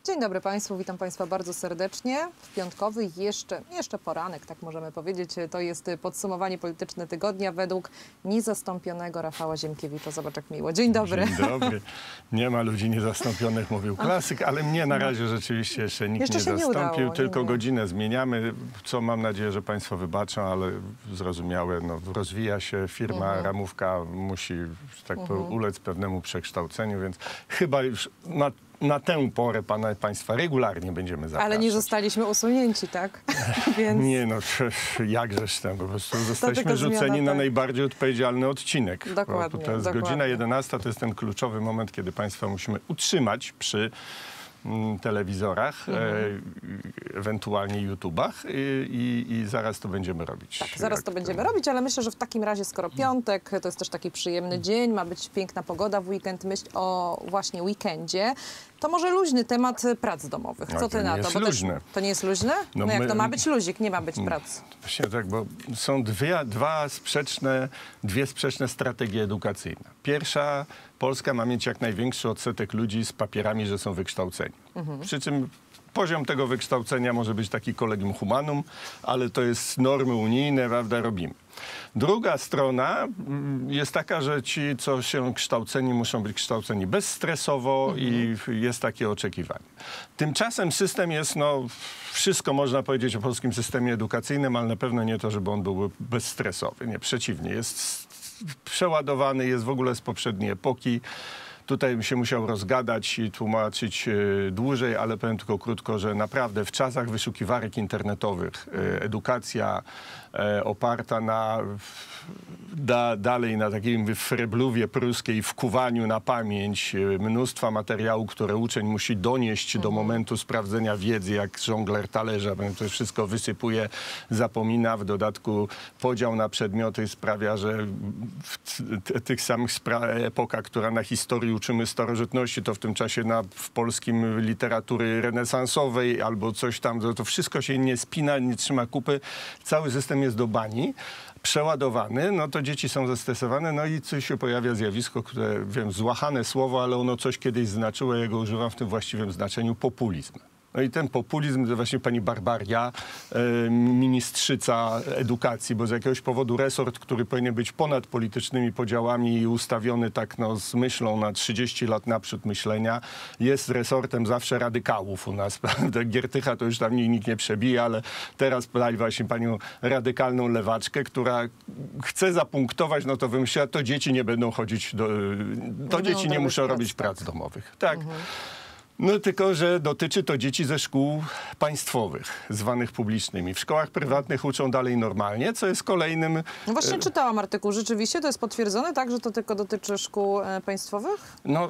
Dzień dobry Państwu, witam Państwa bardzo serdecznie. W piątkowy jeszcze poranek, tak możemy powiedzieć. To jest podsumowanie polityczne tygodnia według niezastąpionego Rafała Ziemkiewicza. Zobacz jak miło. Dzień dobry. Dzień dobry. Nie ma ludzi niezastąpionych, mówił klasyk, ale mnie na razie rzeczywiście jeszcze nikt nie zastąpił. Tylko godzinę zmieniamy, co mam nadzieję, że Państwo wybaczą, ale zrozumiałe. No, rozwija się firma, ramówka musi, że tak powiem, ulec pewnemu przekształceniu, więc chyba już na tę porę Państwa regularnie będziemy zapraszać. Ale nie zostaliśmy usunięci, tak? Więc... Nie, no jakżeż tam, po prostu zostaliśmy rzuceni na najbardziej odpowiedzialny odcinek. Dokładnie. To jest godzina 11, to jest ten kluczowy moment, kiedy Państwa musimy utrzymać przy telewizorach, ewentualnie YouTubach i zaraz to będziemy robić. Tak, zaraz to będziemy robić, ale myślę, że w takim razie, skoro piątek, to jest też taki przyjemny dzień, ma być piękna pogoda w weekend, myśl o właśnie weekendzie, to może luźny temat prac domowych. Co ty na to? Bo luźne. To nie jest luźne? No jak to ma być luzik, nie ma być prac. Właśnie tak, bo są dwie sprzeczne strategie edukacyjne. Pierwsza, Polska ma mieć jak największy odsetek ludzi z papierami, że są wykształceni. Przy czym poziom tego wykształcenia może być taki collegium humanum, ale to jest normy unijne, prawda, robimy. Druga strona jest taka, że ci, co się kształceni, muszą być kształceni bezstresowo i jest takie oczekiwanie. Tymczasem system jest, no, wszystko można powiedzieć o polskim systemie edukacyjnym, ale na pewno nie to, żeby on był bezstresowy. Nie, przeciwnie, jest przeładowany, jest w ogóle z poprzedniej epoki. Tutaj bym się musiał rozgadać i tłumaczyć dłużej, ale powiem tylko krótko, że naprawdę w czasach wyszukiwarek internetowych edukacja oparta dalej na takim frebluwie pruskiej, wkuwaniu na pamięć mnóstwa materiału, które uczeń musi donieść do momentu sprawdzenia wiedzy, jak żongler talerza, bo to wszystko wysypuje, zapomina. W dodatku podział na przedmioty sprawia, że w tych samych epoka, która na historii uczymy starożytności, to w tym czasie w polskim literatury renesansowej albo coś tam, to wszystko się nie spina, nie trzyma kupy. Cały system jest do bani, przeładowany, no to dzieci są zestresowane, no i coś się pojawia zjawisko, które, wiem, złachane słowo, ale ono coś kiedyś znaczyło, ja go używam w tym właściwym znaczeniu, populizm. No i ten populizm to właśnie pani Barbaria, ministrzyca edukacji, bo z jakiegoś powodu resort, który powinien być ponad politycznymi podziałami i ustawiony tak no, z myślą na 30 lat naprzód myślenia, jest resortem zawsze radykałów u nas, prawda? Giertycha to już tam nikt nie przebija, ale teraz podali właśnie panią radykalną lewaczkę, która chce zapunktować, no to wymyśliła, to dzieci nie będą chodzić to dzieci nie muszą robić prac domowych. Tak. No tylko, że dotyczy to dzieci ze szkół państwowych, zwanych publicznymi. W szkołach prywatnych uczą dalej normalnie, co jest kolejnym... No właśnie czytałam artykuł. Rzeczywiście to jest potwierdzone, tak, że to tylko dotyczy szkół państwowych? No...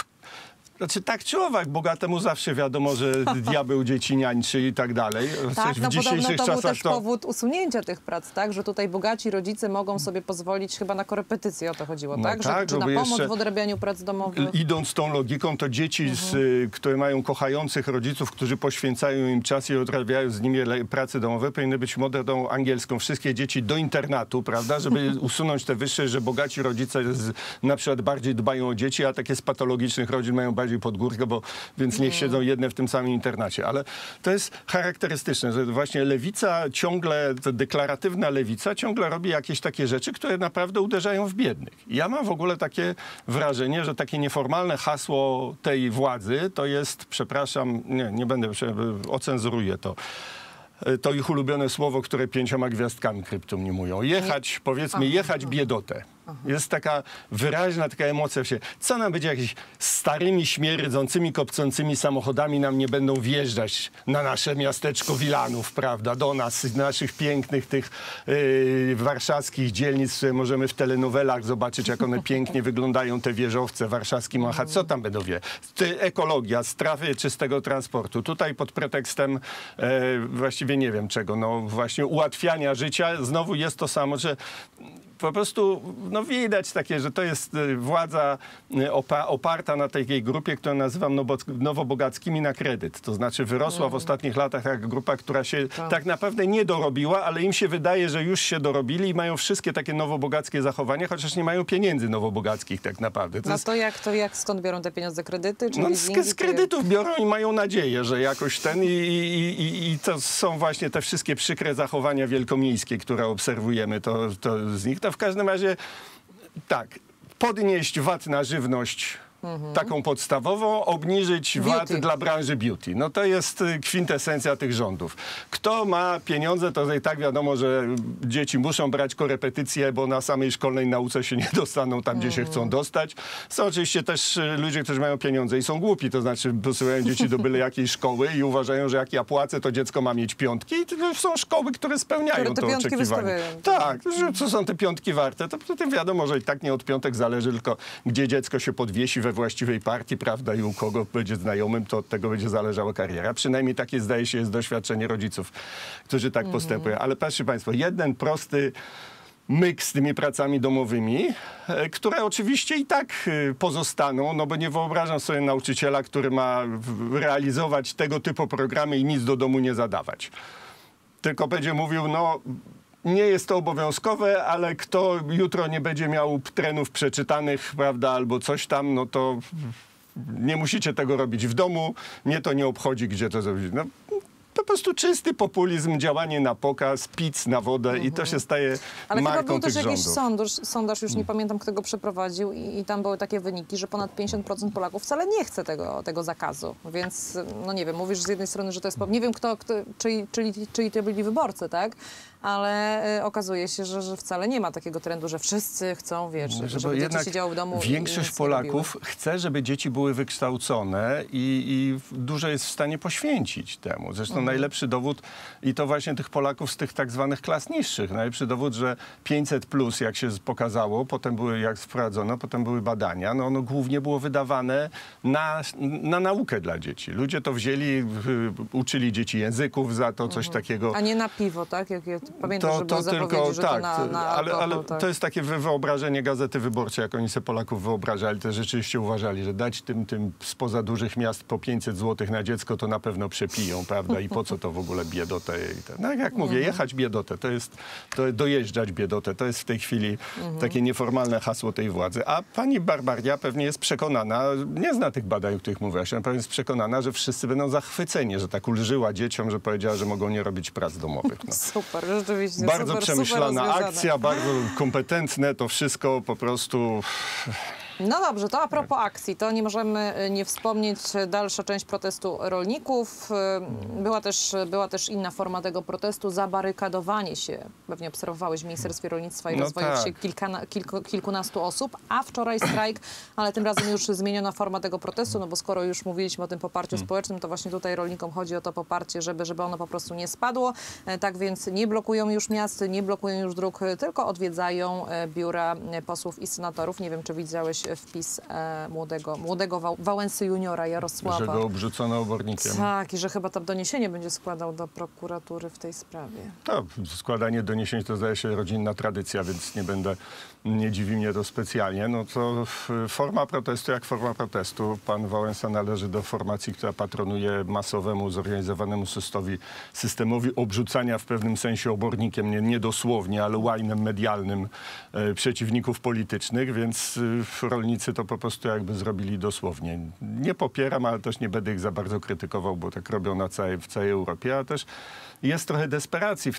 Znaczy tak czy owak, bogatemu zawsze wiadomo, że diabeł dzieci niańczy i tak dalej. Tak, no podobno to był też powód usunięcia tych prac, tak? Że tutaj bogaci rodzice mogą sobie pozwolić chyba na korepetycje, o to chodziło, tak? Że, czy na pomoc w odrabianiu prac domowych. Idąc tą logiką, to dzieci, które mają kochających rodziców, którzy poświęcają im czas i odrabiają z nimi prace domowe, powinny być metodą angielską. Wszystkie dzieci do internatu, prawda? Żeby usunąć te wyższe, że bogaci rodzice na przykład bardziej dbają o dzieci, a takie z patologicznych rodzin mają bardziej pod górkę, więc niech siedzą jedne w tym samym internacie. Ale to jest charakterystyczne, że właśnie lewica ciągle, deklaratywna lewica ciągle robi jakieś takie rzeczy, które naprawdę uderzają w biednych. I ja mam w ogóle takie wrażenie, że takie nieformalne hasło tej władzy to jest, przepraszam, nie będę, ocenzuruję to. To ich ulubione słowo, które 5 gwiazdkami kryptonimują. Jechać, powiedzmy, jechać biedotę. Jest taka wyraźna taka emocja. Co nam będzie, jakieś starymi, śmierdzącymi, kopcącymi samochodami nam nie będą wjeżdżać na nasze miasteczko Wilanów, prawda, do nas, naszych pięknych tych warszawskich dzielnic, które możemy w telenowelach zobaczyć, jak one pięknie wyglądają, te wieżowce, warszawski Manhattan. Co tam będą ekologia, strefy czystego transportu. Tutaj pod pretekstem właściwie nie wiem czego, no właśnie ułatwiania życia, znowu jest to samo, że po prostu no widać takie, że to jest władza oparta na takiej grupie, którą nazywam nowobogackimi na kredyt. To znaczy wyrosła w ostatnich latach jak grupa, która się tak naprawdę nie dorobiła, ale im się wydaje, że już się dorobili i mają wszystkie takie nowobogackie zachowania, chociaż nie mają pieniędzy nowobogackich tak naprawdę. To jak skąd biorą te pieniądze? Kredyty? Czy z kredytów biorą i mają nadzieję, że jakoś i to są właśnie te wszystkie przykre zachowania wielkomiejskie, które obserwujemy, to z nich. To w każdym razie tak, podnieść VAT na żywność taką podstawową, obniżyć VAT dla branży beauty. No to jest kwintesencja tych rządów. Kto ma pieniądze, to i tak wiadomo, że dzieci muszą brać korepetycje, bo na samej szkolnej nauce się nie dostaną tam, gdzie się chcą dostać. Są oczywiście też ludzie, którzy mają pieniądze i są głupi, to znaczy posyłają dzieci do byle jakiej szkoły i uważają, że jak ja płacę, to dziecko ma mieć piątki. I to są szkoły, które spełniają to oczekiwanie. Tak, że co są te piątki warte, to potem wiadomo, że i tak nie od piątek zależy, tylko gdzie dziecko się podwiesi we właściwej partii, prawda, i u kogo będzie znajomym, to od tego będzie zależała kariera. Przynajmniej takie, zdaje się, jest doświadczenie rodziców, którzy tak postępują. Ale patrzcie państwo, jeden prosty myk z tymi pracami domowymi, które oczywiście i tak pozostaną, no bo nie wyobrażam sobie nauczyciela, który ma realizować tego typu programy i nic do domu nie zadawać. Tylko będzie mówił, no nie jest to obowiązkowe, ale kto jutro nie będzie miał trenów przeczytanych, prawda, albo coś tam, no to nie musicie tego robić w domu, mnie to nie obchodzi, gdzie to zrobić. No, po prostu czysty populizm, działanie na pokaz, pic na wodę i to się staje ale marką chyba był tych też jakiś rządów. sondaż, już nie pamiętam, kto go przeprowadził i tam były takie wyniki, że ponad 50% Polaków wcale nie chce tego zakazu. Więc, no nie wiem, mówisz z jednej strony, że to jest... Nie wiem, czyli to byli wyborcy, tak? Ale okazuje się, że wcale nie ma takiego trendu, że wszyscy chcą, wiesz, żeby dzieci siedziały w domu. Większość Polaków chce, żeby dzieci były wykształcone i dużo jest w stanie poświęcić temu. Zresztą najlepszy dowód, i to właśnie tych Polaków z tych tak zwanych klas niższych, najlepszy dowód, że 500+, jak się pokazało, potem były, jak wprowadzono, potem były badania, no ono głównie było wydawane na naukę dla dzieci. Ludzie to wzięli, uczyli dzieci języków za to, coś takiego. A nie na piwo, tak? Pamiętam, że były zapowiedzi, że tak, to na ale tak. to jest takie wyobrażenie Gazety Wyborczej, jak oni sobie Polaków wyobrażali. To rzeczywiście uważali, że dać tym spoza dużych miast po 500 zł na dziecko, to na pewno przepiją, prawda? I po co to w ogóle biedotę? No jak mówię, jechać biedotę, to dojeżdżać biedotę. To jest w tej chwili takie nieformalne hasło tej władzy. A pani Barbaria pewnie jest przekonana, nie zna tych badań, o których mówiłaś, ona pewnie jest przekonana, że wszyscy będą zachwyceni, że tak ulżyła dzieciom, że powiedziała, że mogą nie robić prac domowych. No. Super, rzeczywiście. Bardzo super, przemyślana super akcja, bardzo kompetentne, to wszystko po prostu... No dobrze, to a propos akcji, to nie możemy nie wspomnieć dalsza część protestu rolników. Była też inna forma tego protestu, zabarykadowanie się. Pewnie obserwowałeś w Ministerstwie Rolnictwa i Rozwoju tak. się kilkunastu osób, a wczoraj strajk, ale tym razem już zmieniona forma tego protestu, no bo skoro już mówiliśmy o tym poparciu społecznym, to właśnie tutaj rolnikom chodzi o to poparcie, żeby ono po prostu nie spadło. Tak więc nie blokują już miast, nie blokują już dróg, tylko odwiedzają biura posłów i senatorów. Nie wiem, czy widziałeś wpis młodego Wałęsy juniora Jarosława. Że go obrzucono obornikiem. Tak, i że chyba tam doniesienie będzie składał do prokuratury w tej sprawie. To składanie doniesień to zdaje się rodzinna tradycja, więc nie dziwi mnie to specjalnie. No to forma protestu jak forma protestu. Pan Wałęsa należy do formacji, która patronuje masowemu, zorganizowanemu systemowi obrzucania w pewnym sensie obornikiem, nie dosłownie, ale łajnem medialnym przeciwników politycznych, więc rolnicy to po prostu jakby zrobili dosłownie. Nie popieram, ale też nie będę ich za bardzo krytykował, bo tak robią w całej Europie, ale też jest trochę desperacji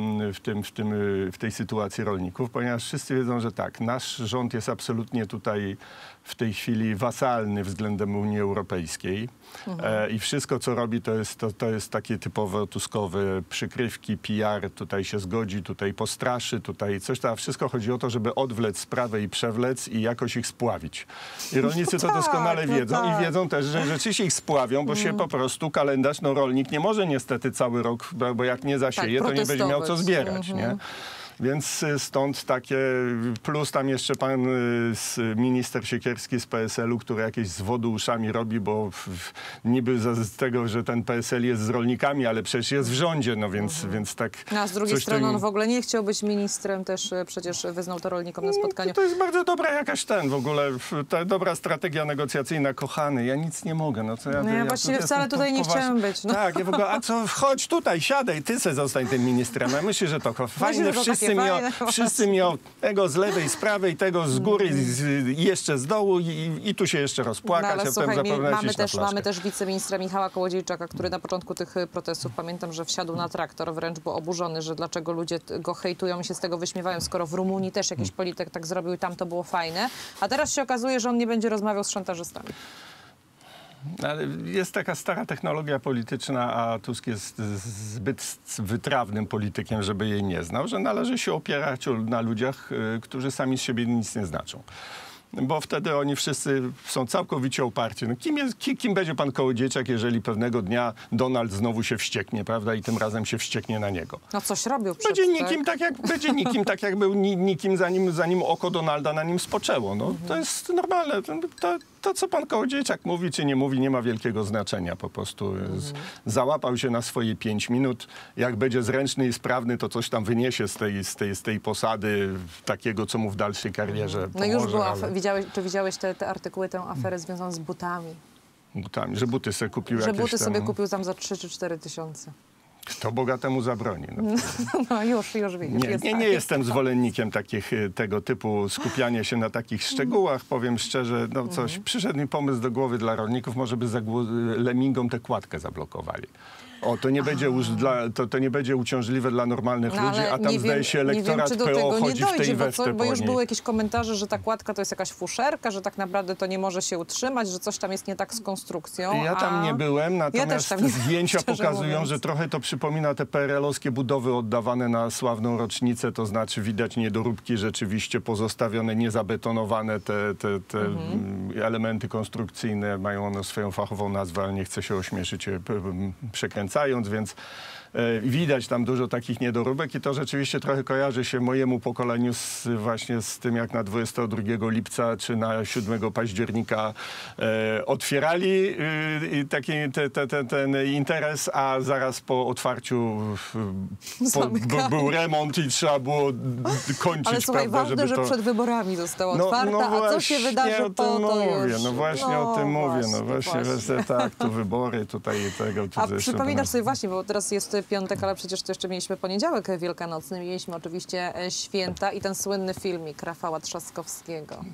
w tej sytuacji rolników, ponieważ wszyscy wiedzą, że tak, nasz rząd jest absolutnie tutaj w tej chwili wasalny względem Unii Europejskiej i wszystko, co robi, to jest takie typowo tuskowe przykrywki, PR, tutaj się zgodzi, tutaj postraszy, tutaj coś tam. Wszystko chodzi o to, żeby odwlec sprawę i przewlec i jakoś ich spławić. I rolnicy to doskonale wiedzą i wiedzą też, że rzeczywiście ich spławią, bo się po prostu rolnik nie może niestety cały rok, bo jak nie zasieje, to nie będzie miał co zbierać, nie? Więc stąd takie, plus tam jeszcze pan minister Siekierski z PSL-u, który jakieś z wodu uszami robi, bo niby z tego, że ten PSL jest z rolnikami, ale przecież jest w rządzie, no więc tak... A z drugiej strony on w ogóle nie chciał być ministrem, też przecież wyznał to rolnikom na spotkaniu. To jest bardzo dobra jakaś w ogóle, ta dobra strategia negocjacyjna, kochany, ja nic nie mogę. No, ja właściwie wcale tutaj nie chciałem być. No. Tak, ja w ogóle, a co, chodź tutaj, siadaj, ty se zostań tym ministrem. Ja myślę, że to fajne, wszyscy mi tego z lewej, z prawej, tego z góry i jeszcze z dołu i tu się jeszcze rozpłakać, ale a słuchaj, mamy też wiceministra Michała Kołodziejczaka, który na początku tych protestów, pamiętam, że wsiadł na traktor, wręcz był oburzony, że dlaczego ludzie go hejtują i się z tego wyśmiewają, skoro w Rumunii też jakiś polityk tak zrobił i tam to było fajne. A teraz się okazuje, że on nie będzie rozmawiał z szantażystami. Ale jest taka stara technologia polityczna, a Tusk jest zbyt wytrawnym politykiem, żeby jej nie znał, że należy się opierać na ludziach, którzy sami z siebie nic nie znaczą. Bo wtedy oni wszyscy są całkowicie oparci. No, kim będzie pan Kołodziejczak, jeżeli pewnego dnia Donald znowu się wścieknie, prawda? I tym razem się wścieknie na niego. No coś robił Będzie nikim tak jak był nikim, zanim oko Donalda na nim spoczęło. No, to jest normalne. To, co pan Kołodziejczak mówi, czy nie mówi, nie ma wielkiego znaczenia. Po prostu załapał się na swoje 5 minut. Jak będzie zręczny i sprawny, to coś tam wyniesie z tej posady takiego, co mu w dalszej karierze pomoże. No już była, czy widziałeś te artykuły, tę aferę związaną z butami? Butami, że buty sobie kupił Że jakieś buty tam... sobie kupił tam za 3 czy 4 tysiące. Kto bogatemu zabroni? No już widzisz. Nie jestem zwolennikiem tego typu skupiania się na takich szczegółach. Powiem szczerze, przyszedł mi pomysł do głowy dla rolników, może by Lemingom tę kładkę zablokowali. To nie będzie uciążliwe dla normalnych ludzi, a tam zdaje się elektorat PO chodzi w tej westę. Bo już były jakieś komentarze, że ta kładka to jest jakaś fuszerka, że tak naprawdę to nie może się utrzymać, że coś tam jest nie tak z konstrukcją. Ja tam nie byłem, natomiast zdjęcia pokazują, że trochę to przypomina te PRL-owskie budowy oddawane na sławną rocznicę, to znaczy widać niedoróbki rzeczywiście pozostawione, niezabetonowane, te elementy konstrukcyjne, mają one swoją fachową nazwę, ale nie chcę się ośmieszyć przekręcając, więc widać tam dużo takich niedoróbek i to rzeczywiście trochę kojarzy się mojemu pokoleniu właśnie z tym, jak na 22 lipca czy na 7 października otwierali ten interes, a zaraz po otwarciu był remont i trzeba było kończyć. Ale słuchaj, prawda, ważne, że przed wyborami została otwarta, a co się wydarzy po to już? No właśnie o tym mówię. No właśnie. Tak, tu wybory, tutaj tego. A przypominasz sobie właśnie, bo teraz jest piątek, ale przecież to jeszcze mieliśmy poniedziałek wielkanocny, mieliśmy oczywiście święta i ten słynny filmik Rafała Trzaskowskiego.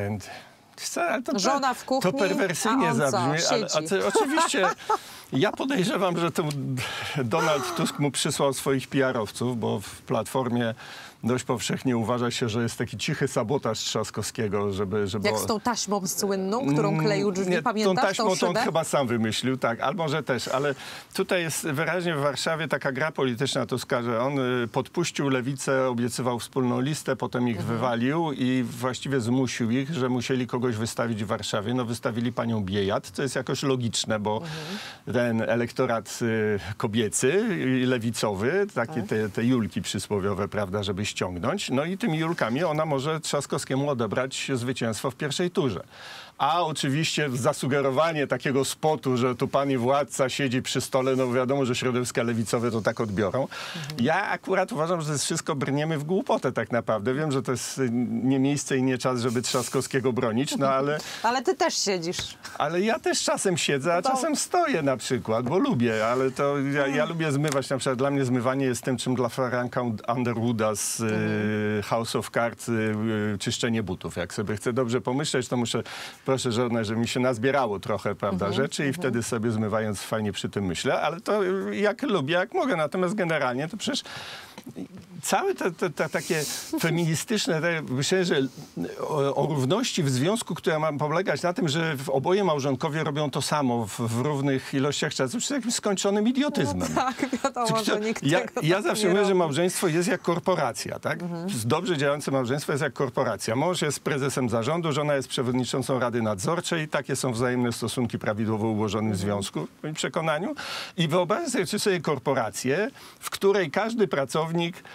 Żona w kuchni, to perwersyjnie zabrzmi, ale oczywiście ja podejrzewam, że Donald Tusk mu przysłał swoich PR-owców, bo w Platformie dość powszechnie uważa się, że jest taki cichy sabotaż Trzaskowskiego, żeby... Jak z tą taśmą słynną, którą kleił drzwi, nie, pamiętasz? Tą taśmą to on chyba sam wymyślił, tak, albo może też, ale tutaj jest wyraźnie w Warszawie taka gra polityczna Tuska, że on podpuścił lewicę, obiecywał wspólną listę, potem ich wywalił i właściwie zmusił ich, że musieli kogoś wystawić w Warszawie. No wystawili panią Biejat, co jest jakoś logiczne, bo ten elektorat kobiecy, lewicowy, takie te Julki przysłowiowe, prawda, żeby ściągnąć. No i tymi Julkami ona może Trzaskowskiemu odebrać zwycięstwo w pierwszej turze. A oczywiście zasugerowanie takiego spotu, że tu pani władca siedzi przy stole, no wiadomo, że środowiska lewicowe to tak odbiorą. Ja akurat uważam, że to jest wszystko brniemy w głupotę tak naprawdę. Wiem, że to jest nie miejsce i nie czas, żeby Trzaskowskiego bronić, no ale... Ale ty też siedzisz. Ale ja też czasem siedzę, a czasem stoję na przykład, bo lubię, ale to ja lubię zmywać. Na przykład dla mnie zmywanie jest tym, czym dla Franka Underwooda z House of Cards czyszczenie butów. Jak sobie chcę dobrze pomyśleć, to proszę żonę, żeby mi się nazbierało trochę, prawda, rzeczy i wtedy sobie zmywając fajnie przy tym myślę, ale to jak lubię, jak mogę. Natomiast generalnie to przecież całe te takie feministyczne, myślę, że o równości w związku, która ma polegać na tym, że oboje małżonkowie robią to samo w równych ilościach czasu, jest jakimś skończonym idiotyzmem. No tak, wiadomo, że nikt ja zawsze mówię, że małżeństwo jest jak korporacja, tak? Dobrze działające małżeństwo jest jak korporacja. Mąż jest prezesem zarządu, żona jest przewodniczącą Rady Nadzorczej. Takie są wzajemne stosunki prawidłowo ułożone w związku, w moim przekonaniu. I wyobraźcie sobie korporację, w której każdy pracownik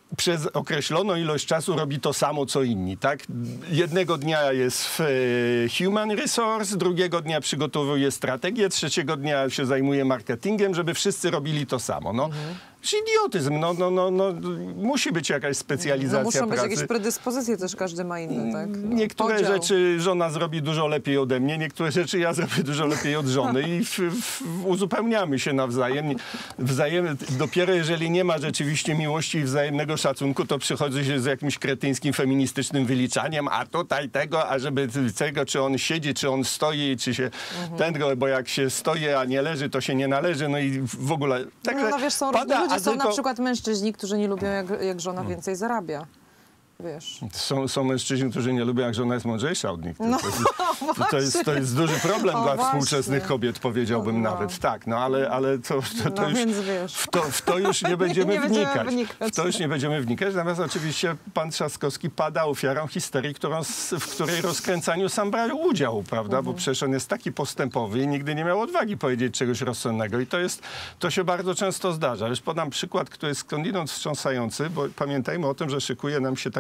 przez określoną ilość czasu robi to samo, co inni, tak? Jednego dnia jest w human resource, drugiego dnia przygotowuje strategię, trzeciego dnia się zajmuje marketingiem, żeby wszyscy robili to samo. No, idiotyzm. Musi być jakaś specjalizacja muszą pracy. być jakieś predyspozycje, też każdy ma inne, tak? Niektóre rzeczy żona zrobi dużo lepiej ode mnie, niektóre rzeczy ja zrobię dużo lepiej od żony i uzupełniamy się nawzajem. Dopiero jeżeli nie ma rzeczywiście miłości i wzajemnego szacunku, to przychodzi się z jakimś kretyńskim, feministycznym wyliczaniem, a tutaj tego, a żeby tego, czy on siedzi, czy on stoi, czy się tego, bo jak się stoi, a nie leży, to się nie należy, no i w ogóle. Także no wiesz, są różni ludzie, są na przykład mężczyźni, którzy nie lubią, jak żona więcej zarabia. Wiesz. Są mężczyźni, którzy nie lubią, jak żona jest mądrzejsza od nich. To jest duży problem dla współczesnych kobiet, powiedziałbym nawet. Tak, no ale to już, w to już nie będziemy wnikać. W to już nie będziemy wnikać. Natomiast oczywiście pan Trzaskowski pada ofiarą histerii, w której rozkręcaniu sam brał udział, prawda? Bo przecież on jest taki postępowy i nigdy nie miał odwagi powiedzieć czegoś rozsądnego. I to się bardzo często zdarza. Już podam przykład, który jest skądinąd wstrząsający, bo pamiętajmy o tym, że szykuje nam się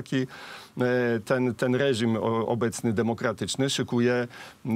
ten reżim obecny demokratyczny szykuje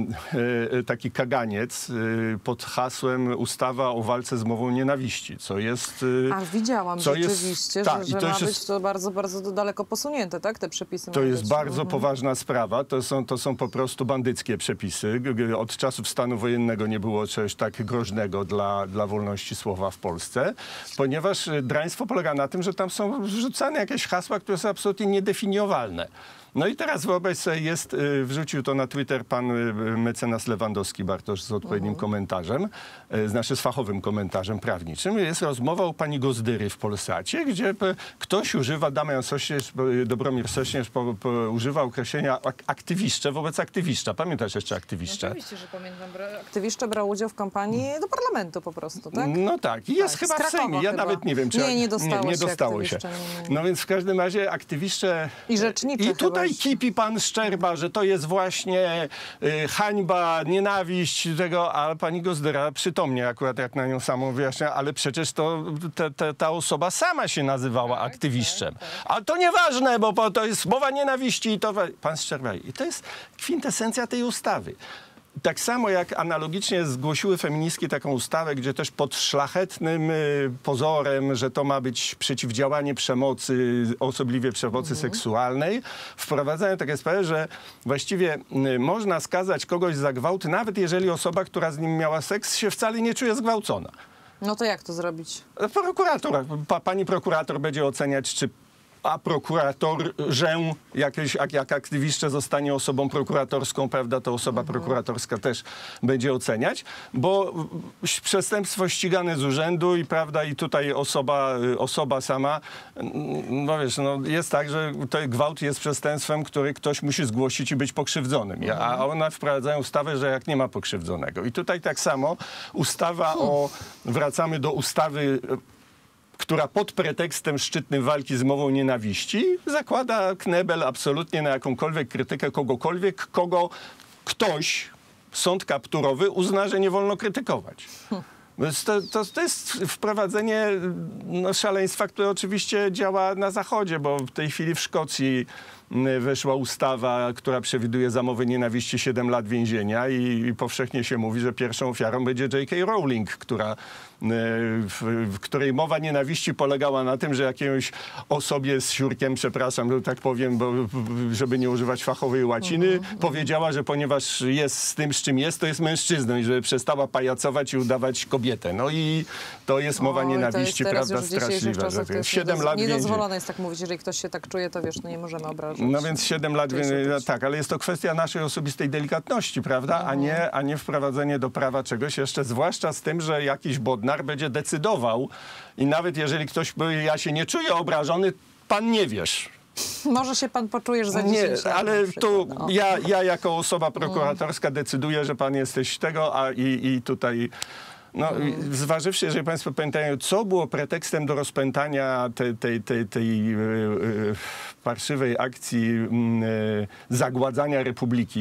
taki kaganiec pod hasłem ustawa o walce z mową nienawiści, co jest... widziałam rzeczywiście, że ma być to bardzo, bardzo daleko posunięte, tak? Te przepisy. To jest bardzo poważna sprawa. To są po prostu bandyckie przepisy. Od czasów stanu wojennego nie było czegoś tak groźnego dla wolności słowa w Polsce, ponieważ draństwo polega na tym, że tam są wrzucane jakieś hasła, które są absolutnie niedefiniowalne. No i teraz wyobraź sobie, wrzucił to na Twitter pan mecenas Lewandowski Bartosz z odpowiednim komentarzem, z fachowym komentarzem prawniczym. Jest rozmowa u pani Gozdyry w Polsacie, gdzie ktoś używa, Dobromir Sośnierz używa określenia aktywiszcze wobec aktywiszcza. Pamiętasz jeszcze aktywiszcze? No, oczywiście, że pamiętam. Aktywiszcze brał udział w kampanii do parlamentu po prostu, tak? No tak. I jest chyba w Sejmie. Ja nawet nie wiem, czy... Nie dostało się. No więc w każdym razie aktywiszcze... I rzecznicze I tutaj kipi pan Szczerba, że to jest właśnie hańba, nienawiść tego, a pani Gozdyra przytomnie akurat jak na nią samą wyjaśnia, ale przecież ta osoba sama się nazywała aktywiszczem. A to nieważne, bo to jest mowa nienawiści i to... Pan Szczerba. I to jest kwintesencja tej ustawy. Tak samo jak analogicznie zgłosiły feministki taką ustawę, gdzie też pod szlachetnym pozorem, że to ma być przeciwdziałanie przemocy, osobliwie przemocy seksualnej, wprowadzają takie sprawy, że właściwie można skazać kogoś za gwałt, nawet jeżeli osoba, która z nim miała seks, się wcale nie czuje zgwałcona. No to jak to zrobić? Pani prokurator będzie oceniać, czy prokuratorze, jak aktywiszcze zostanie osobą prokuratorską, prawda, to osoba prokuratorska też będzie oceniać, bo przestępstwo ścigane z urzędu i prawda, i tutaj osoba sama, no wiesz, jest tak, że gwałt jest przestępstwem, który ktoś musi zgłosić i być pokrzywdzonym, a one wprowadzają ustawę, że jak nie ma pokrzywdzonego. I tutaj tak samo wracamy do ustawy, która pod pretekstem szczytnym walki z mową nienawiści zakłada knebel absolutnie na jakąkolwiek krytykę kogokolwiek, kogo ktoś, sąd kapturowy, uzna, że nie wolno krytykować. To jest wprowadzenie szaleństwa, które oczywiście działa na Zachodzie, bo w tej chwili w Szkocji weszła ustawa, która przewiduje za mowę nienawiści 7 lat więzienia i powszechnie się mówi, że pierwszą ofiarą będzie J.K. Rowling, w której mowa nienawiści polegała na tym, że jakieś osobie z siurkiem, przepraszam, że tak powiem, bo żeby nie używać fachowej łaciny, powiedziała, że ponieważ jest z tym, z czym jest, to jest mężczyzną i żeby przestała pajacować i udawać kobietę. No i to jest mowa nienawiści, prawda, straszliwa. 7 lat więzienia. Niedozwolone jest tak mówić, jeżeli ktoś się tak czuje, to wiesz, nie możemy obrażać. No więc 7 lat więzienia, tak, ale jest to kwestia naszej osobistej delikatności, prawda, a nie wprowadzenie do prawa czegoś jeszcze, zwłaszcza z tym, że jakiś bodnar będzie decydował i nawet jeżeli ktoś powie, ja się nie czuję obrażony, pan nie wiesz. Może się pan poczujesz za 10 lat. Nie, ale tu ja jako osoba prokuratorska decyduję, że pan jesteś tego, i tutaj... Zważywszy, jeżeli państwo pamiętają, co było pretekstem do rozpętania tej parszywej akcji zagładzania Republiki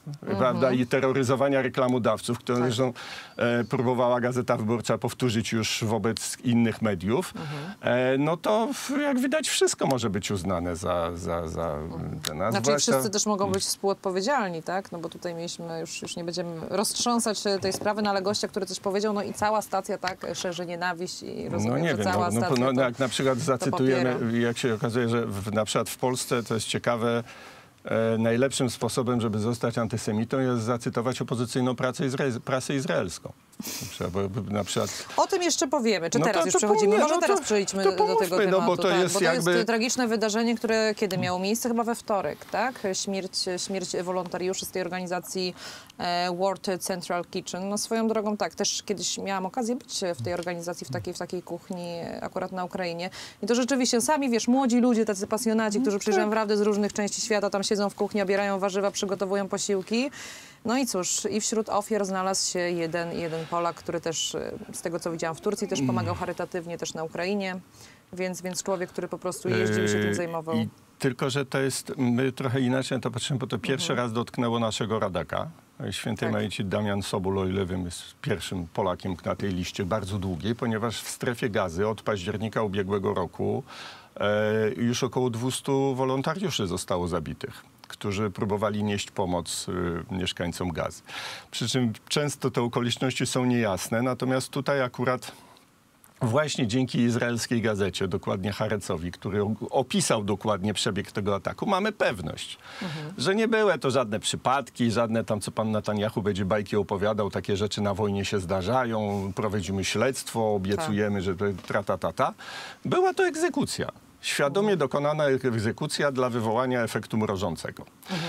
prawda, i terroryzowania reklamodawców, które zresztą próbowała Gazeta Wyborcza powtórzyć już wobec innych mediów, no to jak widać wszystko może być uznane za ten. Znaczy wszyscy też mogą być współodpowiedzialni, tak? No bo tutaj mieliśmy, już nie będziemy roztrząsać tej sprawy, no ale gościa, który coś powiedział, no i cała stacja tak szerzy nienawiść i rozumiem, no nie wiem, cała stacja no, jak na przykład zacytujemy, jak się okazuje, że na przykład w Polsce, to jest ciekawe, najlepszym sposobem, żeby zostać antysemitą, jest zacytować opozycyjną prasę izraelską. Na przykład... O tym jeszcze powiemy. Czy teraz już przechodzimy? Może teraz przejdźmy do tego tematu. No, bo to jest tragiczne wydarzenie, które kiedy miało miejsce? Chyba we wtorek, tak? Śmierć wolontariuszy z tej organizacji World Central Kitchen. No swoją drogą tak, też kiedyś miałam okazję być w tej organizacji, w takiej kuchni akurat na Ukrainie. I to rzeczywiście sami, wiesz, młodzi ludzie, tacy pasjonaci, którzy przyjeżdżają naprawdę z różnych części świata, tam siedzą w kuchni, obierają warzywa, przygotowują posiłki. No i cóż, i wśród ofiar znalazł się jeden Polak, który też, z tego co widziałam w Turcji, też pomagał charytatywnie też na Ukrainie, więc człowiek, który po prostu jeździł i się tym zajmował. Tylko, że to jest, my trochę inaczej na to patrzymy, bo to pierwszy raz dotknęło naszego rodaka. Świętej Majci Damian Sobul, o ile wiem, jest pierwszym Polakiem na tej liście, bardzo długiej, ponieważ w strefie Gazy od października ubiegłego roku już około 200 wolontariuszy zostało zabitych, którzy próbowali nieść pomoc mieszkańcom Gazy. Przy czym często te okoliczności są niejasne, natomiast tutaj akurat właśnie dzięki izraelskiej gazecie, dokładnie Haaretzowi, który opisał dokładnie przebieg tego ataku, mamy pewność, że nie były to żadne przypadki, żadne tam, co pan Netanyahu będzie bajki opowiadał, takie rzeczy na wojnie się zdarzają, prowadzimy śledztwo, obiecujemy, że to tra-ta-ta-ta. Była to egzekucja. Świadomie dokonana egzekucja dla wywołania efektu mrożącego.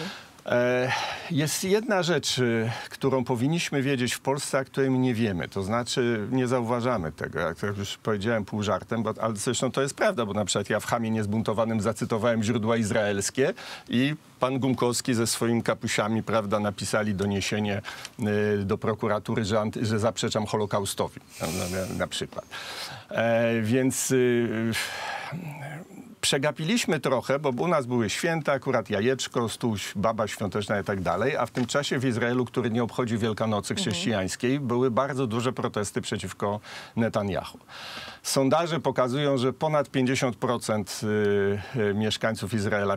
Jest jedna rzecz, którą powinniśmy wiedzieć w Polsce, a której nie wiemy. To znaczy nie zauważamy tego, jak już powiedziałem pół żartem, ale zresztą to jest prawda, bo na przykład ja w Chamie Niezbuntowanym zacytowałem źródła izraelskie i pan Gumkowski ze swoimi kapusiami, prawda, napisali doniesienie do prokuratury, że zaprzeczam Holokaustowi, na przykład. Więc przegapiliśmy trochę, bo u nas były święta, akurat jajeczko, stół, baba świąteczna i tak dalej, a w tym czasie w Izraelu, który nie obchodzi Wielkanocy chrześcijańskiej, były bardzo duże protesty przeciwko Netanyahu. Sondaże pokazują, że ponad 50% mieszkańców Izraela,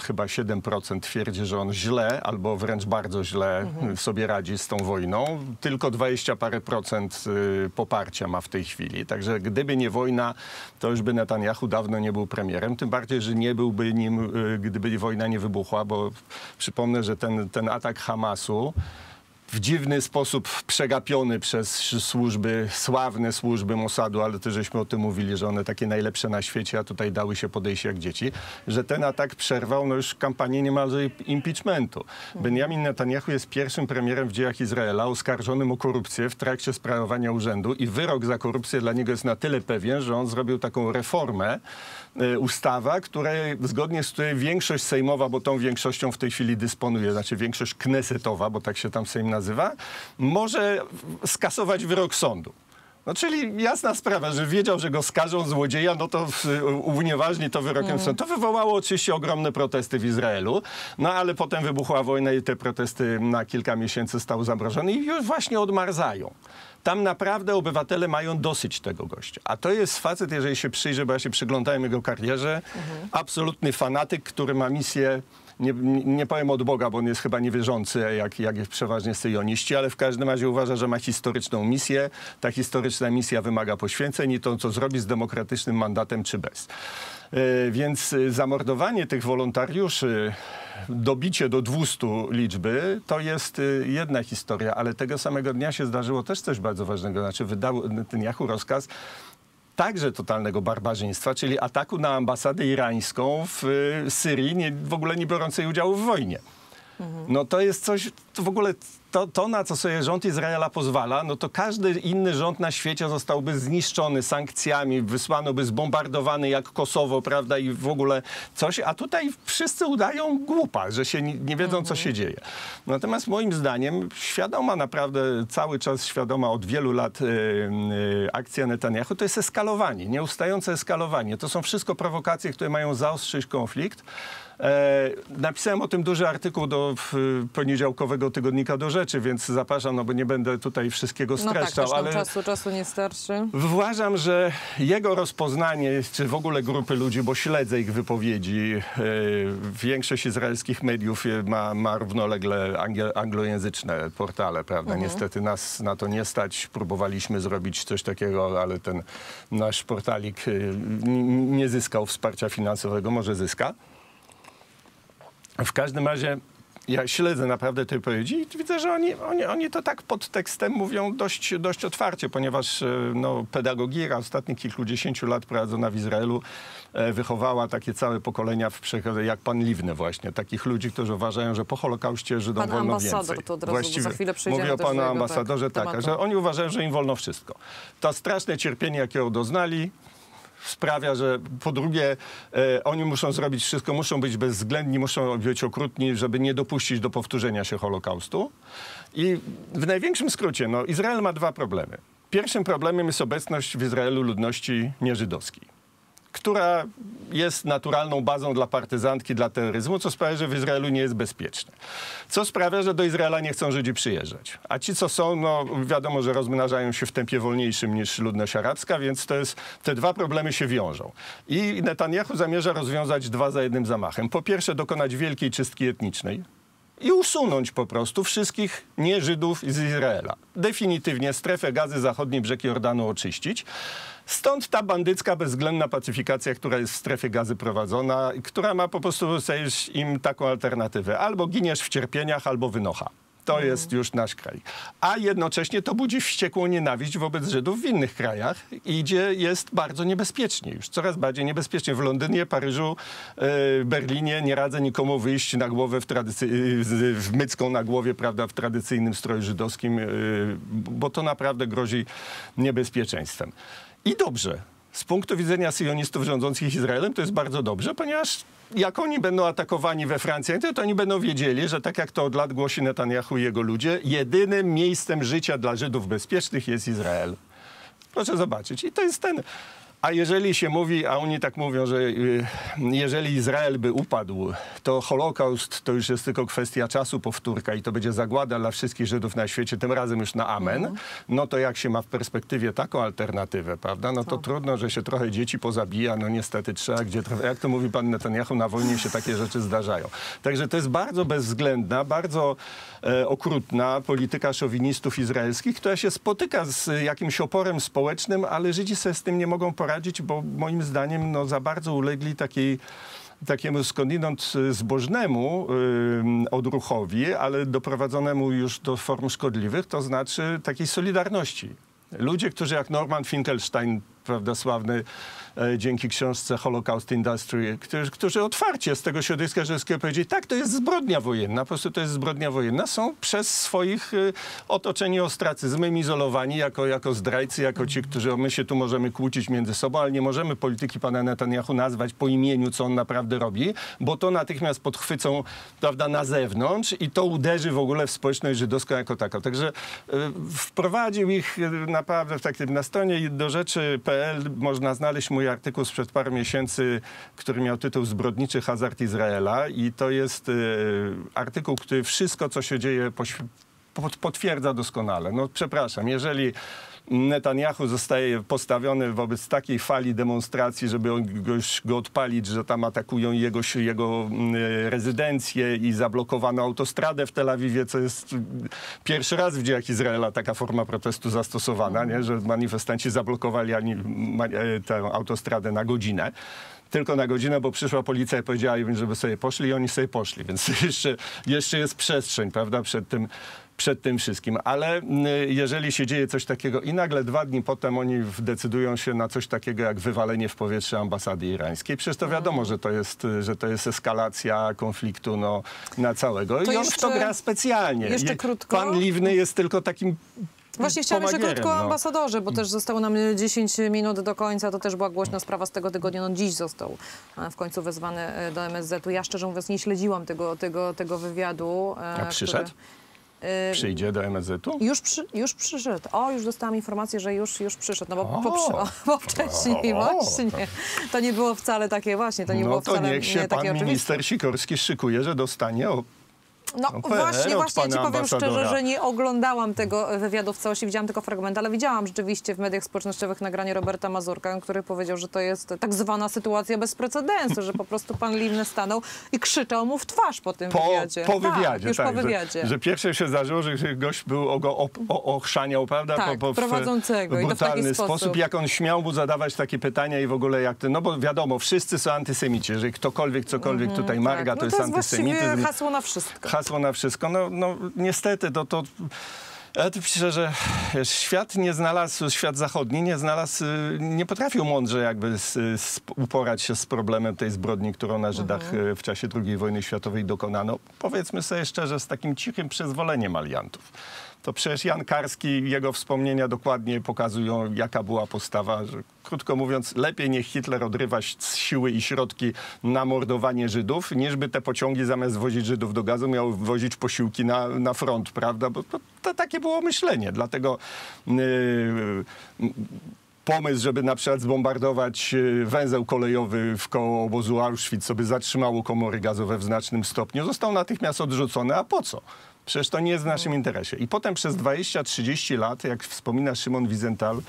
57% twierdzi, że on źle albo wręcz bardzo źle sobie radzi z tą wojną. Tylko 20 parę procent poparcia ma w tej chwili. Także gdyby nie wojna, to już by Netanyahu dawno nie był premierem. Tym bardziej, że nie byłby nim, gdyby wojna nie wybuchła, bo przypomnę, że ten atak Hamasu w dziwny sposób przegapiony przez służby, sławne służby Mossadu, ale też żeśmy o tym mówili, że one takie najlepsze na świecie, a tutaj dały się podejść jak dzieci, że ten atak przerwał już kampanię niemalże impeachmentu. Benjamin Netanyahu jest pierwszym premierem w dziejach Izraela oskarżonym o korupcję w trakcie sprawowania urzędu i wyrok za korupcję dla niego jest na tyle pewien, że on zrobił taką reformę, ustawa, zgodnie z której większość sejmowa, bo tą większością w tej chwili dysponuje, znaczy większość knesetowa, bo tak się tam Sejm nazywa, może skasować wyrok sądu. No, czyli jasna sprawa, że wiedział, że go skażą złodzieja, no to unieważni to wyrokiem sądu. To wywołało oczywiście ogromne protesty w Izraelu, no ale potem wybuchła wojna i te protesty na kilka miesięcy stały zamrożone i już właśnie odmarzają. Tam naprawdę obywatele mają dosyć tego gościa. A to jest facet, jeżeli się przyjrzy, bo ja się przyglądałem jego karierze, absolutny fanatyk, który ma misję, nie powiem od Boga, bo on jest chyba niewierzący, jak jest przeważnie syjoniści, ale w każdym razie uważa, że ma historyczną misję. Ta historyczna misja wymaga poświęceń i to, co zrobi z demokratycznym mandatem, czy bez. Więc zamordowanie tych wolontariuszy, dobicie do 200 liczby, to jest jedna historia, ale tego samego dnia się zdarzyło też coś bardzo ważnego. Znaczy wydał Netanyahu rozkaz także totalnego barbarzyństwa, czyli ataku na ambasadę irańską w Syrii, w ogóle nie biorącej udziału w wojnie. No to jest coś, to w ogóle to, na co sobie rząd Izraela pozwala, no to każdy inny rząd na świecie zostałby zniszczony sankcjami, wysłano by zbombardowany jak Kosowo, prawda, i w ogóle coś, a tutaj wszyscy udają głupa, że się nie wiedzą, co się dzieje. Natomiast moim zdaniem świadoma, naprawdę cały czas świadoma od wielu lat akcja Netanyahu to jest eskalowanie, nieustające eskalowanie. To są wszystko prowokacje, które mają zaostrzyć konflikt. Napisałem o tym duży artykuł do poniedziałkowego tygodnika Do Rzeczy, więc zapraszam, no bo nie będę tutaj wszystkiego streszczał. No tak, ale czasu nie starczy. Uważam, że jego rozpoznanie, czy w ogóle grupy ludzi, bo śledzę ich wypowiedzi, większość izraelskich mediów ma równolegle anglojęzyczne portale, prawda? Niestety nas na to nie stać. Próbowaliśmy zrobić coś takiego, ale ten nasz portalik nie zyskał wsparcia finansowego, może zyska. W każdym razie ja śledzę naprawdę te wypowiedzi i widzę, że oni to tak pod tekstem mówią dość otwarcie, ponieważ no, pedagogia ostatnich kilkudziesięciu lat prowadzona w Izraelu wychowała takie całe pokolenia, jak pan Livne właśnie, takich ludzi, którzy uważają, że po Holokauście Żydom pan wolno ambasador, więcej. to od razu Właściwie za chwilę przejdziemy mówię o panu do ambasadorze, tak, że oni uważają, że im wolno wszystko. To straszne cierpienie, jakiego doznali, sprawia, że po drugie oni muszą zrobić wszystko, muszą być bezwzględni, muszą być okrutni, żeby nie dopuścić do powtórzenia się Holokaustu. I w największym skrócie, no, Izrael ma dwa problemy. Pierwszym problemem jest obecność w Izraelu ludności nieżydowskiej, która jest naturalną bazą dla partyzantki, dla terroryzmu, co sprawia, że w Izraelu nie jest bezpieczne. Co sprawia, że do Izraela nie chcą Żydzi przyjeżdżać. A ci, co są, no wiadomo, że rozmnażają się w tempie wolniejszym niż ludność arabska, więc te dwa problemy się wiążą. I Netanyahu zamierza rozwiązać dwa za jednym zamachem. Po pierwsze, dokonać wielkiej czystki etnicznej i usunąć po prostu wszystkich nie-Żydów z Izraela. Definitywnie strefę Gazy, zachodni brzeg Jordanu oczyścić. Stąd ta bandycka, bezwzględna pacyfikacja, która jest w strefie Gazy prowadzona, która ma po prostu im taką alternatywę. Albo giniesz w cierpieniach, albo wynocha. To jest już nasz kraj. A jednocześnie to budzi wściekłą nienawiść wobec Żydów w innych krajach, gdzie jest bardzo niebezpiecznie już. Coraz bardziej niebezpiecznie. W Londynie, Paryżu, Berlinie nie radzę nikomu wyjść na głowę w mycką na głowie, prawda, w tradycyjnym stroju żydowskim, bo to naprawdę grozi niebezpieczeństwem. I dobrze. Z punktu widzenia sionistów rządzących Izraelem to jest bardzo dobrze, ponieważ jak oni będą atakowani we Francji, to oni będą wiedzieli, że tak jak to od lat głosi Netanyahu i jego ludzie, jedynym miejscem życia dla Żydów bezpiecznych jest Izrael. Proszę zobaczyć. I to jest ten... A jeżeli się mówi, a oni tak mówią, że jeżeli Izrael by upadł, to Holokaust to już jest tylko kwestia czasu, powtórka i to będzie zagłada dla wszystkich Żydów na świecie, tym razem już na amen, no to jak się ma w perspektywie taką alternatywę, prawda, no to trudno, że się trochę dzieci pozabija, no niestety trzeba, jak to mówi pan Netanyahu, na wojnie się takie rzeczy zdarzają. Także to jest bardzo bezwzględna, bardzo okrutna polityka szowinistów izraelskich, która się spotyka z jakimś oporem społecznym, ale Żydzi sobie z tym nie mogą poradzić, bo moim zdaniem no, za bardzo ulegli takiemu skądinąd zbożnemu odruchowi, ale doprowadzonemu już do form szkodliwych, to znaczy takiej solidarności. Ludzie, którzy jak Norman Finkelstein, prawda, sławny dzięki książce Holocaust Industry, którzy otwarcie z tego środowiska żydowskiego powiedzieli, tak, to jest zbrodnia wojenna, po prostu to jest zbrodnia wojenna, są przez swoich otoczeni ostracyzmem izolowani jako zdrajcy, jako ci, którzy my się tu możemy kłócić między sobą, ale nie możemy polityki pana Netanyahu nazwać po imieniu, co on naprawdę robi, bo to natychmiast podchwycą, prawda, na zewnątrz i to uderzy w ogóle w społeczność żydowską jako taką. Także wprowadził ich naprawdę w takim, na stronie do rzeczy.pl można znaleźć mój artykuł sprzed paru miesięcy, który miał tytuł Zbrodniczy hazard Izraela i to jest artykuł, który wszystko, co się dzieje, potwierdza doskonale. No przepraszam, jeżeli Netanyahu zostaje postawiony wobec takiej fali demonstracji, żeby go odpalić, że tam atakują jego rezydencję i zablokowano autostradę w Tel Awiwie, co jest pierwszy raz w dziejach Izraela taka forma protestu zastosowana, nie? Że manifestanci zablokowali tę autostradę na godzinę. Tylko na godzinę, bo przyszła policja i powiedziała im, żeby sobie poszli i oni sobie poszli. Więc jeszcze jest przestrzeń, prawda, przed tym przed tym wszystkim. Ale jeżeli się dzieje coś takiego i nagle 2 dni potem oni decydują się na coś takiego jak wywalenie w powietrze ambasady irańskiej, przecież to wiadomo, że to jest eskalacja konfliktu na całego. To I on w to gra specjalnie. Jeszcze krótko. Pan Liwny jest tylko takim Właśnie chciałam jeszcze krótko o ambasadorze, bo też zostało nam 10 minut do końca. To też była głośna sprawa z tego tygodnia. On dziś został w końcu wezwany do MSZ-u. Ja szczerze mówiąc nie śledziłam tego wywiadu. A przyszedł? Przyjdzie do MSZ-u? Już przyszedł. Już dostałam informację, że już przyszedł. No bo wcześniej właśnie. To nie było wcale takie właśnie. To nie było wcale to niech się takie pan oczywiste. minister Sikorski szykuje, że dostanie właśnie, ja ci powiem ambasadora. szczerze, że nie oglądałam tego wywiadu w całości, widziałam tylko fragment, ale widziałam rzeczywiście w mediach społecznościowych nagranie Roberta Mazurka, który powiedział, że to jest tak zwana sytuacja bez precedensu, że po prostu pan Liwny stanął i krzyczał mu w twarz po tym wywiadzie. Po wywiadzie, po wywiadzie. Że pierwsze się zdarzyło, że gość go ochrzaniał, prawda? Tak, prowadzącego w i to w taki brutalny sposób. Jak on śmiał mu zadawać takie pytania i w ogóle jak to, no bo wiadomo, wszyscy są antysemici, jeżeli ktokolwiek cokolwiek tutaj marga, to jest antysemityzm. To jest hasło na wszystko. Hasło na wszystko. No niestety, ale to pisze, że świat zachodni nie potrafił mądrze jakby uporać się z problemem tej zbrodni, którą na Żydach w czasie II wojny światowej dokonano. Powiedzmy sobie szczerze, z takim cichym przyzwoleniem aliantów. To przecież Jan Karski i jego wspomnienia dokładnie pokazują, jaka była postawa, że krótko mówiąc, lepiej niech Hitler odrywa siły i środki na mordowanie Żydów, niż by te pociągi zamiast wozić Żydów do Gazy miały wozić posiłki na front, prawda? Bo to takie było myślenie. Dlatego pomysł, żeby na przykład zbombardować węzeł kolejowy wkoło obozu Auschwitz, co by zatrzymało komory gazowe w znacznym stopniu, został natychmiast odrzucony. A po co? Przecież to nie jest w naszym interesie. I potem przez 20-30 lat, jak wspomina Szymon Wiesenthal,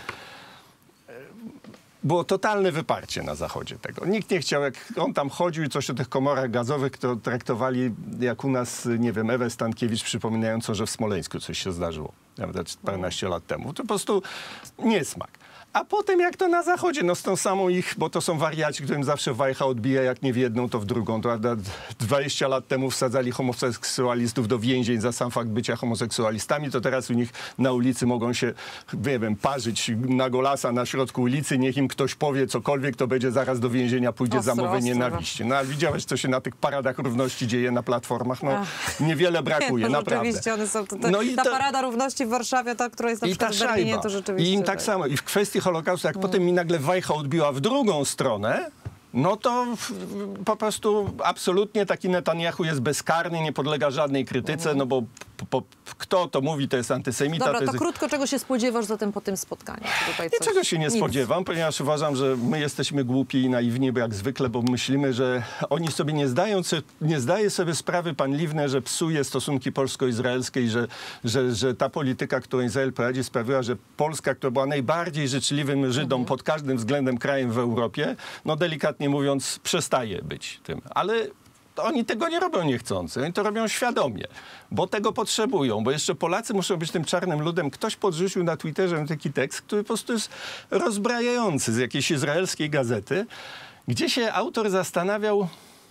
było totalne wyparcie na Zachodzie tego. Nikt nie chciał, jak on tam chodził i coś o tych komorach gazowych, to traktowali jak u nas, nie wiem, Ewę Stankiewicz przypominającą, że w Smoleńsku coś się zdarzyło, prawda, 14 lat temu. To po prostu niesmak. A potem jak to na Zachodzie, no z tą samą bo to są wariaci, którym zawsze wajcha odbija, jak nie w jedną, to w drugą. To 20 lat temu wsadzali homoseksualistów do więzień za sam fakt bycia homoseksualistami, to teraz u nich na ulicy mogą się, nie wiem, parzyć na golasa na środku ulicy, niech im ktoś powie cokolwiek, to będzie zaraz do więzienia, pójdzie za mowę nienawiści. No a widziałeś, co się na tych paradach równości dzieje na platformach? No niewiele brakuje, no, naprawdę. Rzeczywiście, one są ta parada równości w Warszawie, ta, która jest na przykład w Berlinie, to rzeczywiście... I im tak samo. I w kwestii Holokaustu, jak potem mi nagle wajcha odbiła w drugą stronę, no to po prostu absolutnie taki Netanyahu jest bezkarny, nie podlega żadnej krytyce, no bo kto to mówi, to jest antysemita. Dobra, to jest... krótko, czego się spodziewasz zatem po tym spotkaniu? Niczego się nie spodziewam, ponieważ uważam, że my jesteśmy głupi i naiwni, bo jak zwykle, bo myślimy, że oni sobie nie zdaje sobie sprawy, pan Liwny, że psuje stosunki polsko-izraelskie i że ta polityka, którą Izrael prowadzi, sprawiła, że Polska, która była najbardziej życzliwym Żydom pod każdym względem krajem w Europie, no delikatnie mówiąc, przestaje być tym. Ale oni tego nie robią niechcący, oni to robią świadomie, bo tego potrzebują, bo jeszcze Polacy muszą być tym czarnym ludem. Ktoś podrzucił na Twitterze taki tekst, który po prostu jest rozbrajający z jakiejś izraelskiej gazety, gdzie się autor zastanawiał,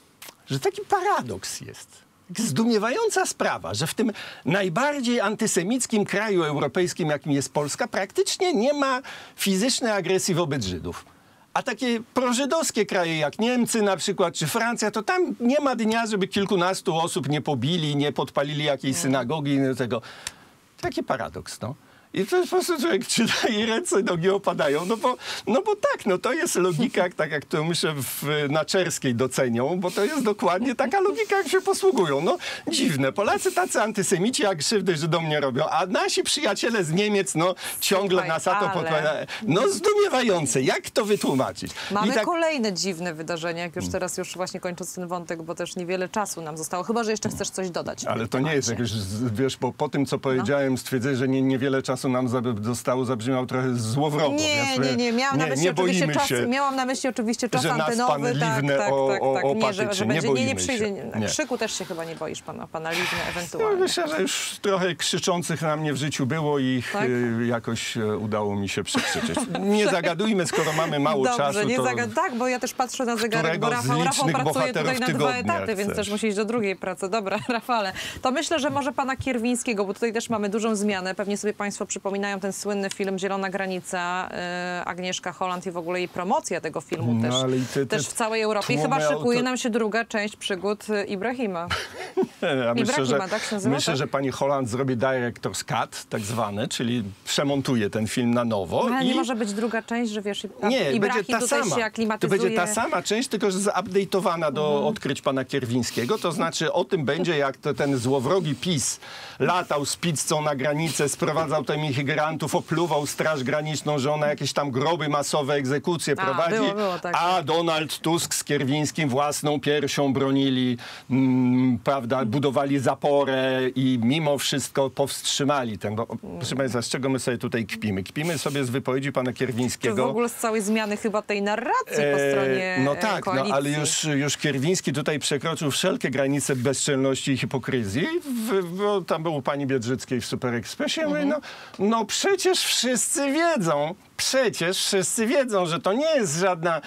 że taki paradoks jest. Zdumiewająca sprawa, że w tym najbardziej antysemickim kraju europejskim, jakim jest Polska, praktycznie nie ma fizycznej agresji wobec Żydów. A takie prożydowskie kraje jak Niemcy na przykład, czy Francja, to tam nie ma dnia, żeby kilkunastu osób nie pobili, nie podpalili jakiejś synagogi. Tego. Taki paradoks, no. I to po prostu człowiek czyta i ręce, nogi opadają, no bo tak, no to jest logika, tak jak to myślę na Czerskiej docenią, bo to jest dokładnie taka logika, jak się posługują. No dziwne, Polacy tacy antysemici, jak krzywdy Żydom nie robią, a nasi przyjaciele z Niemiec, no ciągle nas za to podpowiadają. No zdumiewające, jak to wytłumaczyć? Mamy kolejne dziwne wydarzenia, jak już teraz właśnie kończąc ten wątek, bo też niewiele czasu nam zostało, chyba że jeszcze chcesz coś dodać. Ale to nie jest jakieś, wiesz, bo po tym, co powiedziałem, stwierdzenie, że niewiele czasu czasu nam zostało, zabrzmiał trochę złowrogo. Nie. Miałam na myśli oczywiście czas, się, miałam na myśli oczywiście czas że antenowy. nas pan Liwne że będzie nie się. Krzyku też się chyba nie boisz pana Liwne ewentualnie. No, myślę, że już trochę krzyczących na mnie w życiu było i jakoś udało mi się przekrzyczeć. Nie zagadujmy, skoro mamy mało czasu. Tak, bo ja też patrzę na zegarek, bo Rafał pracuje tutaj na 2 etaty, więc też musi iść do drugiej pracy. Dobra, Rafale, to myślę, że może pana Kierwińskiego, bo tutaj też mamy dużą zmianę. Pewnie sobie państwo przypominają ten słynny film Zielona Granica, Agnieszka Holland i w ogóle jej promocja tego filmu też w całej Europie. I chyba szykuje nam się druga część przygód Ibrahima. Myślę, że pani Holland zrobi director's cut, tak zwany, czyli przemontuje ten film na nowo. Ale nie może być druga część, że wiesz, Ibrahim będzie ta tutaj sama. się aklimatyzuje. To będzie ta sama część, tylko że zupdate'owana do odkryć pana Kierwińskiego. To znaczy o tym będzie, jak ten złowrogi PiS latał z pizzą na granicę, sprowadzał tam imigrantów, opluwał Straż Graniczną, że ona jakieś tam groby masowe, egzekucje prowadzi. A Donald Tusk z Kierwińskim własną piersią bronili, prawda, budowali zaporę i mimo wszystko powstrzymali ten. Bo, proszę państwa, z czego my sobie tutaj kpimy? Kpimy sobie z wypowiedzi pana Kierwińskiego. Czy w ogóle z całej zmiany chyba tej narracji po stronie koalicji. Ale już Kierwiński tutaj przekroczył wszelkie granice bezczelności i hipokryzji. Bo tam był u pani Biedrzyckiej w Super Expressie. No przecież wszyscy wiedzą, że to nie jest żadna,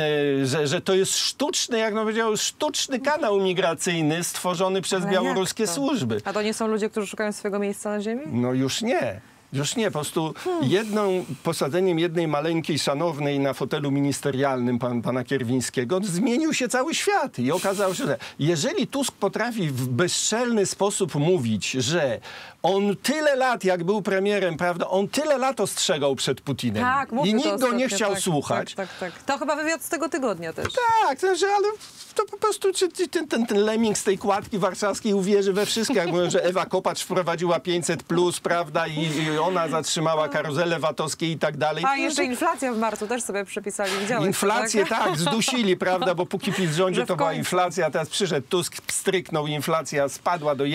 że to jest sztuczny, jak powiedział, sztuczny kanał migracyjny stworzony przez białoruskie służby. A to nie są ludzie, którzy szukają swojego miejsca na ziemi? No już nie. Po prostu posadzeniem jednej maleńkiej, szanownej na fotelu ministerialnym pana Kierwińskiego zmienił się cały świat i okazało się, że jeżeli Tusk potrafi w bezczelny sposób mówić, że on tyle lat, jak był premierem, prawda, on tyle lat ostrzegał przed Putinem i nikt go nie chciał słuchać. Tak. To chyba wywiad z tego tygodnia też. Tak, ale to po prostu ten lemming z tej kładki warszawskiej uwierzy we wszystko, jak mówią, że Ewa Kopacz wprowadziła 500+, prawda, i ona zatrzymała karuzele VAT-owskie i tak dalej. A jeszcze inflacja w marcu też sobie przepisali. Widziałeś inflację, to, tak? Zdusili, prawda, bo póki PiS rządzi, to była inflacja, a teraz przyszedł Tusk, stryknął, inflacja spadła do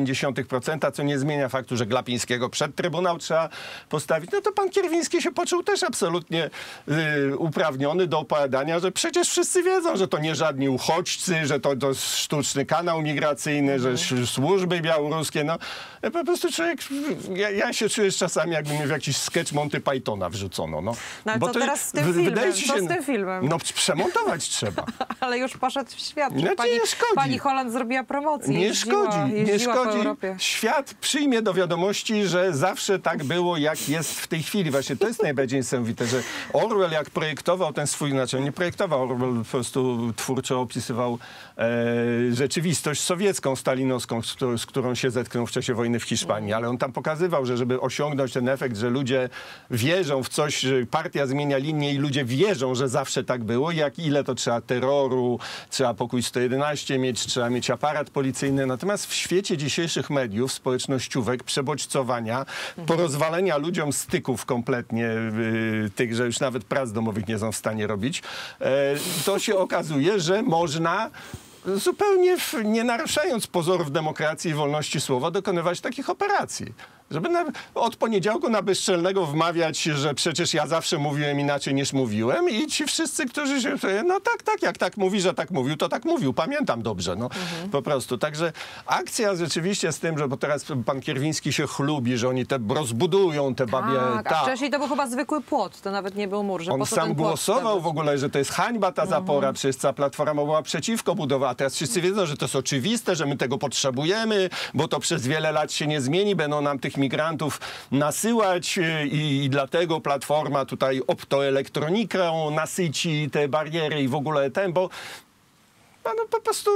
1,9%, co nie zmienia faktu, że Glapińskiego przed Trybunał trzeba postawić. No to pan Kierwiński się poczuł też absolutnie uprawniony do opowiadania, że przecież wszyscy wiedzą, że to nie żadni uchodźcy, że to sztuczny kanał migracyjny, że służby białoruskie. No po prostu człowiek, ja się czuję czasami, jakby mnie w jakiś sketch Monty Pythona wrzucono. No bo to teraz z tym filmem? Co z tym filmem? No przemontować trzeba. Ale już poszedł w świat. Nie szkodzi. Pani Holland zrobiła promocję. Nie szkodzi. Po Europie. Świat przyjmie do wiadomości, że zawsze tak było, jak jest w tej chwili. Właśnie to jest najbardziej niesamowite, że Orwell jak projektował ten swój, nie projektował, Orwell po prostu twórczo opisywał rzeczywistość sowiecką, stalinowską, z którą się zetknął w czasie wojny w Hiszpanii, ale on tam pokazywał, że żeby osiągnąć ten efekt, że ludzie wierzą w coś, że partia zmienia linię i ludzie wierzą, że zawsze tak było, ile to trzeba terroru, trzeba pokój 111 mieć, trzeba mieć aparat policyjny. Natomiast w świecie dzisiejszych mediów, społecznościówek, przebodźcowania, porozwalenia ludziom styków kompletnie, tych, że już nawet prac domowych nie są w stanie robić, to się okazuje, że można zupełnie nie naruszając pozorów demokracji i wolności słowa dokonywać takich operacji. Żeby od poniedziałku na bezczelnego wmawiać, że przecież ja zawsze mówiłem inaczej niż mówiłem i ci wszyscy, którzy się... No tak, jak tak mówi, że tak mówił, to tak mówił. Pamiętam dobrze, po prostu. Także akcja rzeczywiście z tym, że bo teraz pan Kierwiński się chlubi, że oni rozbudują te babie... A wcześniej to był chyba zwykły płot, to nawet nie był mur. Że on sam głosował w ogóle, że to jest hańba ta zapora, przecież cała Platforma była przeciwko budowie, a teraz wszyscy wiedzą, że to jest oczywiste, że my tego potrzebujemy, bo to przez wiele lat się nie zmieni, będą nam tych migrantów nasyłać i dlatego Platforma tutaj optoelektroniką nasyci te bariery i w ogóle bo po prostu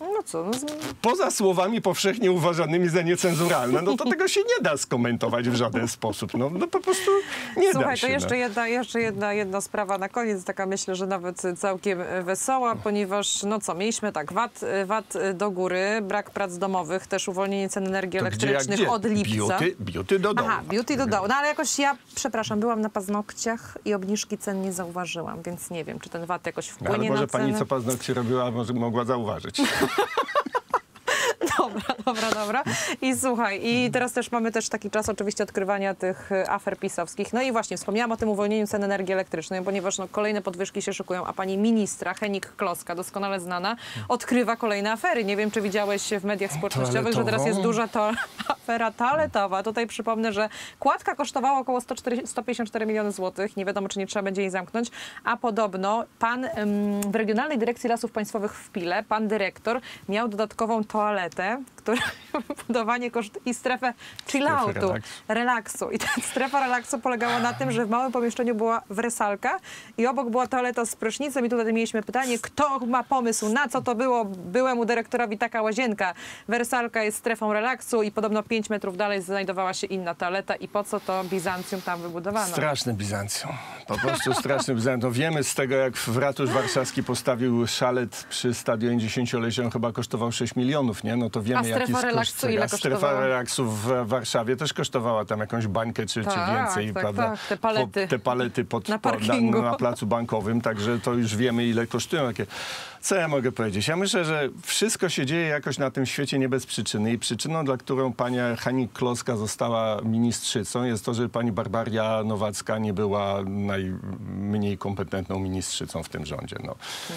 poza słowami powszechnie uważanymi za niecenzuralne, to tego się nie da skomentować w żaden sposób. Po prostu nie da się. Słuchaj, to jeszcze jedna sprawa na koniec, taka myślę, że nawet całkiem wesoła, ponieważ mieliśmy tak, VAT do góry, brak prac domowych, też uwolnienie cen energii elektrycznych od lipca. Beauty do dołu. Aha, beauty do dołu. No ale jakoś byłam na paznokciach i obniżki cen nie zauważyłam, więc nie wiem, czy ten VAT jakoś wpłynie na ceny. Ale może pani co paznokcie robiła, może mogła zauważyć. Dobra. I słuchaj, i teraz też mamy taki czas oczywiście odkrywania tych afer pisowskich. No i właśnie, wspomniałam o tym uwolnieniu cen energii elektrycznej, ponieważ kolejne podwyżki się szykują, a pani ministra Hennig-Kloska, doskonale znana, odkrywa kolejne afery. Nie wiem, czy widziałeś w mediach społecznościowych, że teraz jest duża afera toaletowa. Tutaj przypomnę, że kładka kosztowała około 154 miliony złotych. Nie wiadomo, czy nie trzeba będzie jej zamknąć. A podobno pan w Regionalnej Dyrekcji Lasów Państwowych w Pile, pan dyrektor, miał dodatkową toaletę, która budowanie i strefę chilloutu, relaksu. I ta strefa relaksu polegała na tym, że w małym pomieszczeniu była wersalka i obok była toaleta z prysznicem i tutaj mieliśmy pytanie, kto ma pomysł, na co to było byłemu dyrektorowi taka łazienka. Wersalka jest strefą relaksu i podobno 5 metrów dalej znajdowała się inna toaleta i po co to Bizancjum tam wybudowano? Straszne Bizancjum. Po prostu straszne Bizancjum. Wiemy z tego, jak ratusz warszawski postawił szalet przy stadionie 10-leciowym, chyba kosztował 6 milionów, nie? No to wiemy, jaki jest koszt. Ile strefa relaksu w Warszawie też kosztowała tam jakąś bańkę czy więcej, prawda? Te palety na placu bankowym, także to już wiemy, ile kosztują. Co ja mogę powiedzieć? Ja myślę, że wszystko się dzieje jakoś na tym świecie nie bez przyczyny i przyczyną, dla którą pani Hennig-Kloska została ministrzycą, jest to, że pani Barbara Nowacka nie była najmniej kompetentną ministrzycą w tym rządzie. No.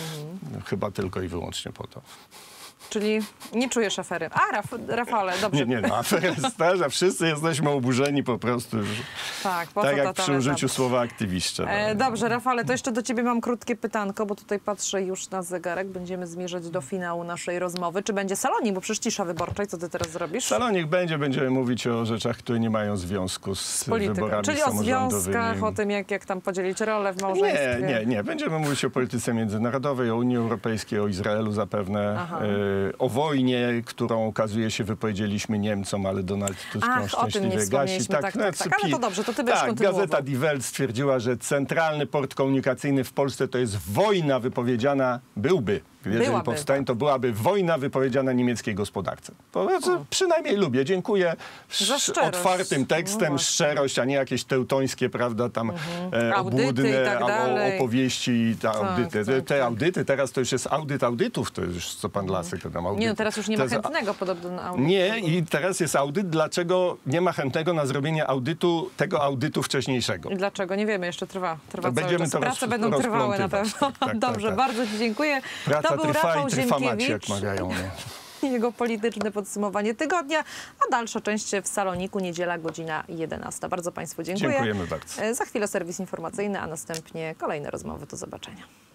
Chyba tylko i wyłącznie po to. Czyli nie czujesz afery. Rafale, dobrze. Nie, afera jest starza. Wszyscy jesteśmy oburzeni po prostu. Tak jak przy użyciu słowa aktywiście. No. Dobrze, Rafale, to jeszcze do ciebie mam krótkie pytanko, bo tutaj patrzę już na zegarek. Będziemy zmierzać do finału naszej rozmowy. Czy będzie salonik? Bo przecież cisza wyborcza. I co ty teraz zrobisz? Salonik będziemy mówić o rzeczach, które nie mają związku z wyborami czyli o związkach, o tym, jak tam podzielić rolę w małżeństwie. Nie. Będziemy mówić o polityce międzynarodowej, o Unii Europejskiej, o Izraelu zapewne. O wojnie, którą okazuje się wypowiedzieliśmy Niemcom, ale Donald Tusk ją szczęśliwie gasi. Tak. Ale to dobrze, to ty będziesz kontynuował. Gazeta Die Welt stwierdziła, że centralny port komunikacyjny w Polsce to jest wojna wypowiedziana, jeżeli powstanie, to byłaby wojna wypowiedziana niemieckiej gospodarce. Przynajmniej lubię. Dziękuję otwartym tekstem, szczerość, a nie jakieś teutońskie, prawda, tam obłudne opowieści, te audyty. Teraz to już jest audyt audytów, to już co pan Lasek tam audyt. Nie, no teraz już nie ma chętnego podobno na audyt. Nie, i teraz jest audyt. Dlaczego nie ma chętnego na zrobienie tego audytu wcześniejszego? I dlaczego? Nie wiemy, jeszcze trwa cały czas. Prace będą trwały na pewno. Dobrze, bardzo ci dziękuję. Praca to był Rafał Ziemkiewicz, jak mawiają. Jego polityczne podsumowanie tygodnia, a dalsza część w Saloniku, niedziela, godzina 11. Bardzo państwu dziękuję. Dziękujemy bardzo. Za chwilę serwis informacyjny, a następnie kolejne rozmowy. Do zobaczenia.